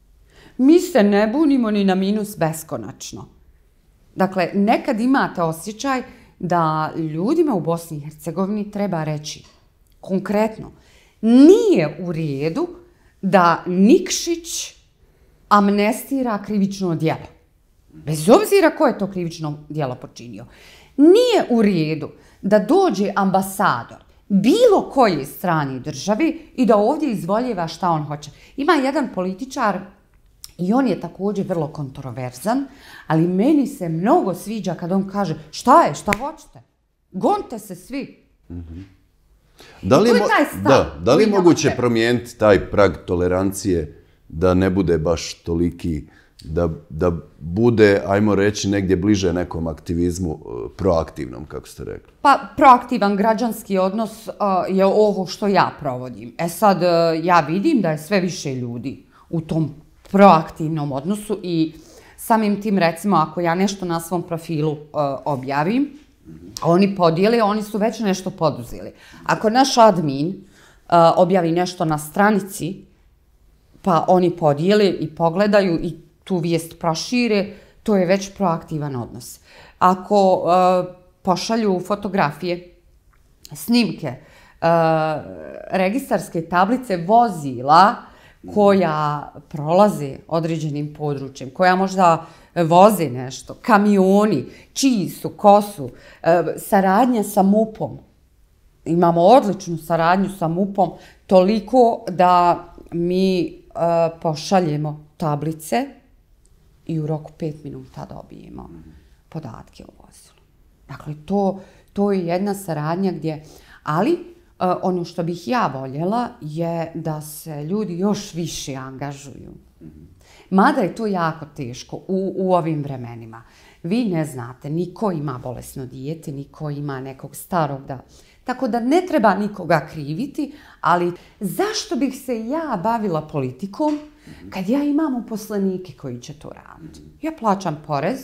S2: Mi se ne bunimo ni na minus beskonačno. Dakle, nekad imate osjećaj da ljudima u Bosni i Hercegovini treba reći konkretno, nije u redu da Nikšić amnestira krivično djelo. Bez obzira ko je to krivično djelo počinio. Nije u redu da dođe ambasador bilo koje strane državi i da ovdje izvoljeva šta on hoće. Ima jedan političar i on je također vrlo kontroverzan, ali meni se mnogo sviđa kad on kaže šta je, šta hoćete, gonite se svi.
S1: Mm-hmm. Da li je, mo- da, da li je moguće promijeniti taj prag tolerancije da ne bude baš toliki, da, da bude, ajmo reći, negdje bliže nekom aktivizmu proaktivnom, kako ste rekli?
S2: Pa, proaktivan građanski odnos uh, je ovo što ja provodim. E sad, uh, ja vidim da je sve više ljudi u tom proaktivnom odnosu i samim tim, recimo, ako ja nešto na svom profilu uh, objavim, oni podijeli, oni su već nešto poduzeli. Ako naš admin uh, objavi nešto na stranici, pa oni podijeli i pogledaju i tu vijest prošire, to je već proaktivan odnos. Ako uh, pošalju fotografije, snimke, uh, registarske tablice vozila koja prolaze određenim područjem, koja možda voze nešto, kamioni, čiji su, ko su, uh, saradnja sa MUP-om. Imamo odličnu saradnju sa MUP-om, toliko da mi uh, pošaljemo tablice i u roku pet minuta dobijemo podatke o vozilu. Dakle, to, to je jedna saradnja gdje, ali uh, ono što bih ja voljela je da se ljudi još više angažuju. Mada je to jako teško u, u ovim vremenima. Vi ne znate, niko ima bolesno dijete, niko ima nekog starog da... Tako da ne treba nikoga kriviti, ali zašto bih se ja bavila politikom kad ja imam uposlenike koji će to raditi? Ja plaćam porez,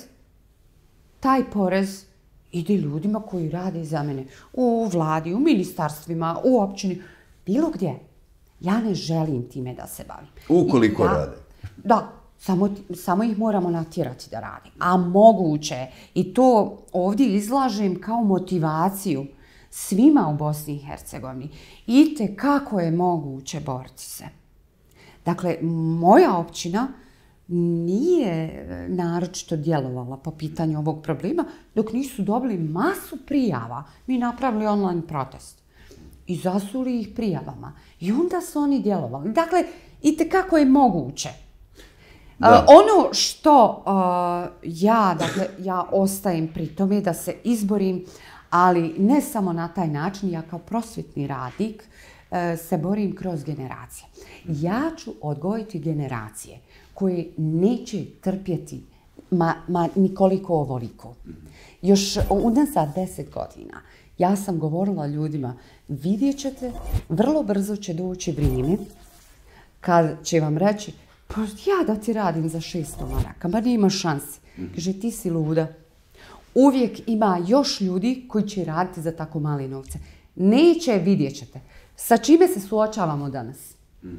S2: taj porez ide ljudima koji rade za mene u vladi, u ministarstvima, u općini, bilo gdje. Ja ne želim time da se bavim.
S1: Ukoliko
S2: ja,
S1: rade.
S2: Da. Samo, samo ih moramo natjerati da rade. A moguće je. I to ovdje izlažem kao motivaciju svima u Bosni i Hercegovini. Ite kako je moguće boriti se. Dakle, moja općina nije naročito djelovala po pitanju ovog problema dok nisu dobili masu prijava. Mi napravili online protest i zasuli ih prijavama. I onda su oni djelovali. Dakle, itekako je moguće. Uh, ono što uh, ja, dakle, ja ostajem pri tome da se izborim, ali ne samo na taj način, ja kao prosvjetni radnik uh, se borim kroz generacije. Ja ću odgojiti generacije koje neće trpjeti ma, ma nikoliko ovoliko. Još unazad deset godina ja sam govorila ljudima, vidjet ćete, vrlo brzo će doći vrijeme kad će vam reći, pa ja da ti radim za šesto maraka, ma nema šanse. Kaže, ti si luda. Uvijek ima još ljudi koji će raditi za tako male novce. Neće, vidjet ćete. Sa čime se suočavamo danas?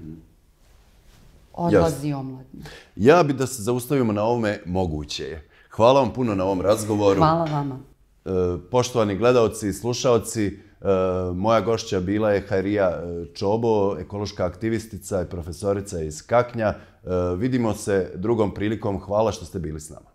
S2: Odlazi omladina.
S1: Ja bi da se zaustavimo na ovome, moguće je. Hvala vam puno na ovom razgovoru.
S2: Hvala vama.
S1: E, poštovani gledaoci i slušaoci, e, moja gošća bila je Hajrija Čobo, ekološka aktivistica i profesorica iz Kaknja. E, vidimo se drugom prilikom. Hvala što ste bili s nama.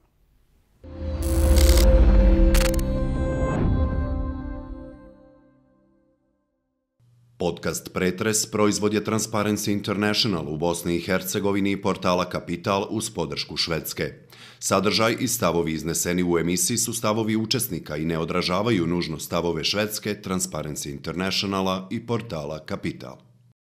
S1: Podcast Pretres proizvod je Transparency International u Bosni i Hercegovini i portala Kapital uz podršku Švedske. Sadržaj i stavovi izneseni u emisiji su stavovi učesnika i ne odražavaju nužno stavove Švedske, Transparency Internationala i portala Kapital.